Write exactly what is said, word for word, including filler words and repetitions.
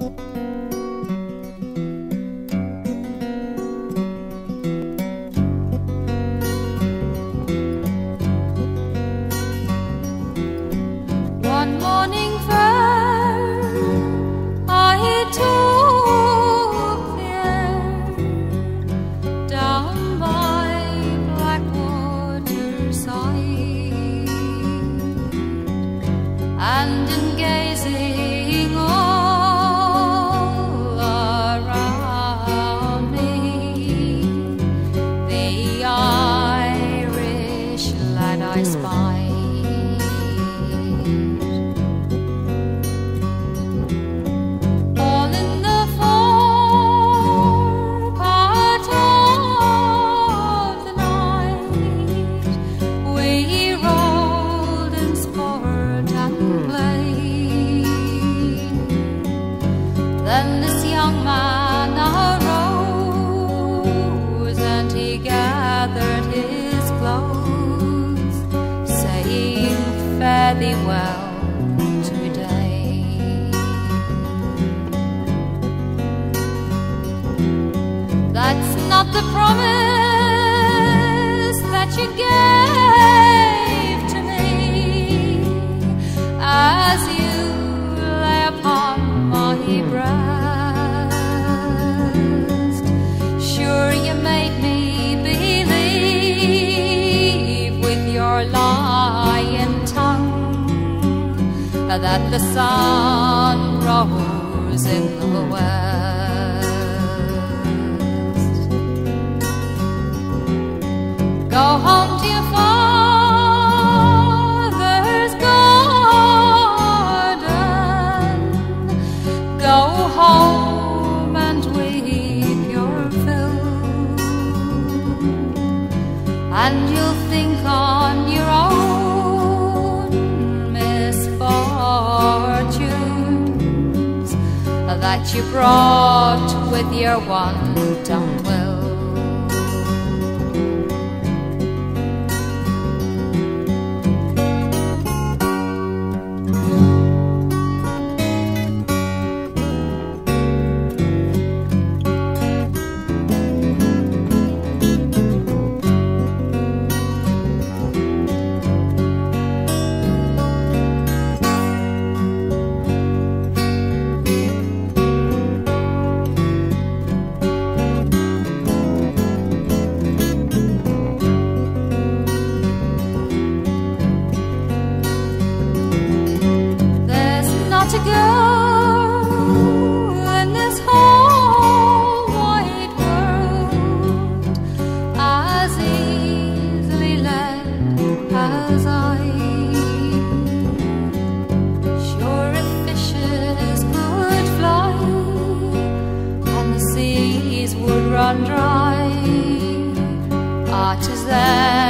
One morning fair, I took the air down by Blackwater side, and in gazing all around me, the Irish lad I spied. Then this young man arose, and he gathered his clothes, saying, "Fare thee well today." That's not the promise that you gave to me as you lay upon my breast. Sure, you made me believe with your lying tongue that the sun rose in the west. Go home to your father's garden. Go home and weep your fill, and you'll think on your own misfortunes that you brought with your wanton will. To go in this whole wide world as easily led as I. Sure, if fishes could fly and the seas would run dry, ah, 'tis then